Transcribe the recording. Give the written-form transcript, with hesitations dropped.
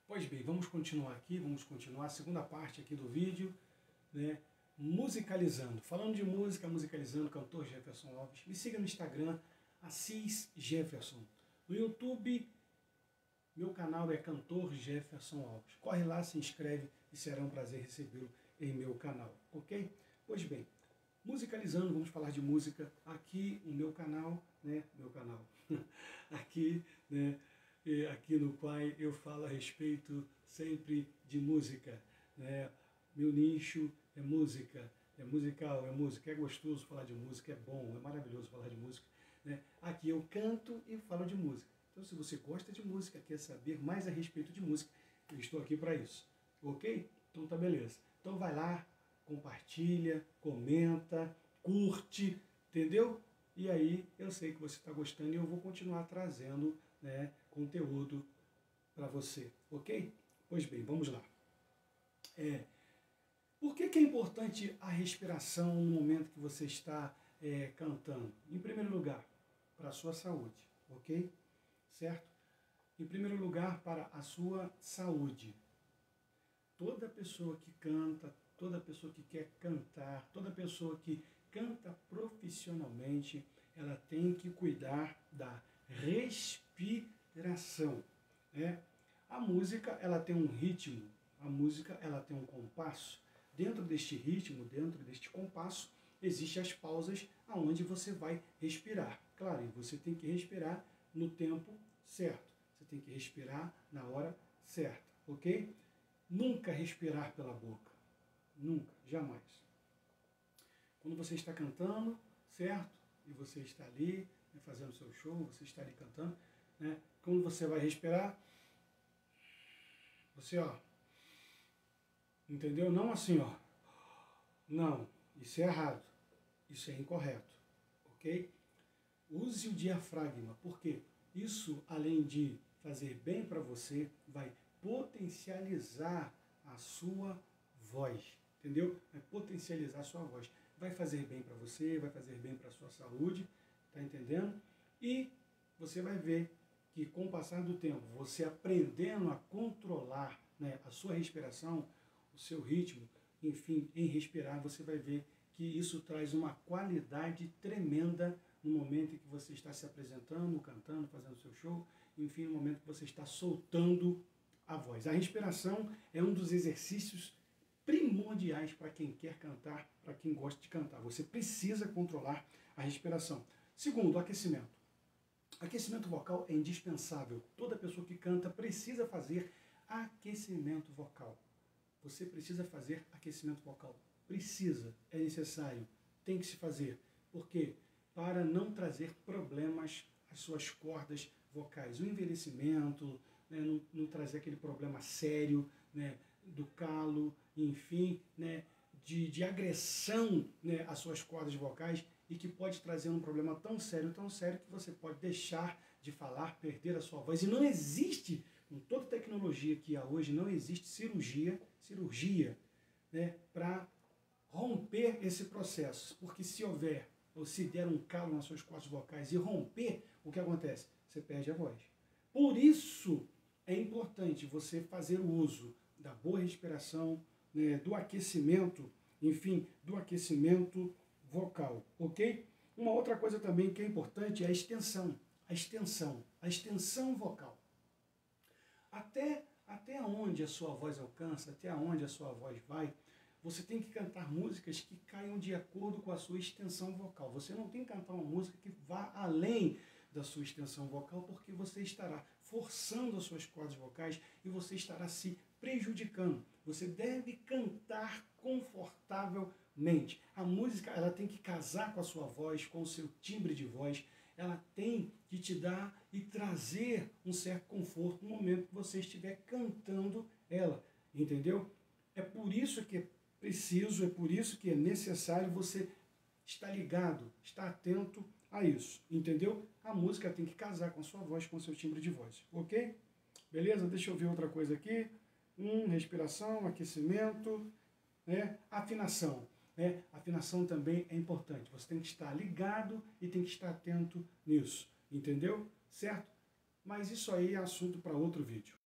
Pois bem, vamos continuar aqui, vamos continuar a segunda parte aqui do vídeo, né? Musicalizando. Falando de música, musicalizando, cantor Jefferson Alves. Me siga no Instagram, Assis Jefferson. No YouTube, meu canal é Cantor Jefferson Alves. Corre lá, se inscreve e será um prazer recebê-lo em meu canal, ok? Pois bem, musicalizando, vamos falar de música aqui no meu canal, né? Meu canal. Aqui, né? Aqui no qual eu falo a respeito sempre de música, né? Meu nicho é música, é musical, é música, é gostoso falar de música, é bom, é maravilhoso falar de música, né? Aqui eu canto e falo de música. Então, se você gosta de música, quer saber mais a respeito de música, eu estou aqui para isso, ok? Então tá beleza. Então vai lá, compartilha, comenta, curte, entendeu? E aí eu sei que você está gostando e eu vou continuar trazendo, né, conteúdo para você, ok? Pois bem, vamos lá. Por que é importante a respiração no momento que você está cantando? Em primeiro lugar, para a sua saúde, ok? Certo? Em primeiro lugar, para a sua saúde. Toda pessoa que canta, toda pessoa que quer cantar, toda pessoa que canta profissionalmente, ela tem que cuidar da respiração. Né? A música, ela tem um ritmo, a música, ela tem um compasso. Dentro deste ritmo, dentro deste compasso, existem as pausas aonde você vai respirar. Claro, e você tem que respirar no tempo certo. Você tem que respirar na hora certa, ok? Nunca respirar pela boca. Nunca, jamais. Quando você está cantando, certo? E você está ali, né, fazendo seu show, você está ali cantando, né? Quando você vai respirar, você, ó, entendeu? Não assim, ó. Não, isso é errado. Isso é incorreto, ok? Use o diafragma, porque isso, além de fazer bem para você, vai potencializar a sua voz, entendeu? Vai potencializar a sua voz. Vai fazer bem para você, vai fazer bem para a sua saúde, tá entendendo? E você vai ver que com o passar do tempo, você aprendendo a controlar, né, a sua respiração, o seu ritmo, enfim, em respirar, você vai ver que isso traz uma qualidade tremenda no momento em que você está se apresentando, cantando, fazendo seu show, enfim, no momento que você está soltando a voz. A respiração é um dos exercícios primordiais para quem quer cantar, para quem gosta de cantar. Você precisa controlar a respiração. Segundo, o aquecimento. Aquecimento vocal é indispensável. Toda pessoa que canta precisa fazer aquecimento vocal. Você precisa fazer aquecimento vocal. Precisa, é necessário, tem que se fazer. Por quê? Para não trazer problemas às suas cordas vocais. O envelhecimento, né, não trazer aquele problema sério, né, do calo, enfim, né, de agressão, né, às suas cordas vocais e que pode trazer um problema tão sério que você pode deixar de falar, perder a sua voz. E não existe, com toda a tecnologia que há hoje, não existe cirurgia, né, para romper esse processo. Porque se houver, ou se der um calo nas suas cordas vocais e romper, o que acontece? Você perde a voz. Por isso é importante você fazer o uso da boa respiração, né, do aquecimento, enfim, do aquecimento vocal, ok? Uma outra coisa também que é importante é a extensão. A extensão vocal. Até onde a sua voz alcança, até onde a sua voz vai, você tem que cantar músicas que caiam de acordo com a sua extensão vocal. Você não tem que cantar uma música que vá além da sua extensão vocal, porque você estará forçando as suas cordas vocais e você estará se prejudicando. Você deve cantar confortavelmente. A música, ela tem que casar com a sua voz, com o seu timbre de voz. Ela tem que te dar e trazer um certo conforto no momento que você estiver cantando ela, entendeu? É por isso que é preciso, é por isso que é necessário você estar ligado, estar atento a isso, entendeu? A música tem que casar com a sua voz, com o seu timbre de voz, ok? Beleza? Deixa eu ver outra coisa aqui. Respiração, aquecimento, né? Afinação. Né? Afinação também é importante. Você tem que estar ligado e tem que estar atento nisso, entendeu? Certo? Mas isso aí é assunto para outro vídeo.